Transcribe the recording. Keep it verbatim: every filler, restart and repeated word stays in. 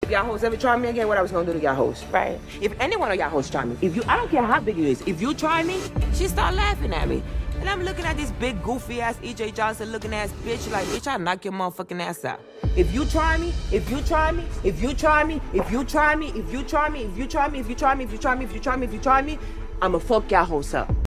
if y'all hosts ever try me again, what I was gonna do to y'all hosts. Right. If any one of y'all hosts try me, if you, I don't care how big you is, if you try me, she start laughing at me. And I'm looking at this big goofy ass E J Johnson looking ass bitch like, bitch, I'll knock your motherfucking ass out. If you try me, if you try me, if you try me, if you try me, if you try me, if you try me, if you try me, if you try me, if you try me, if you try me, I'ma fuck y'all hosts up.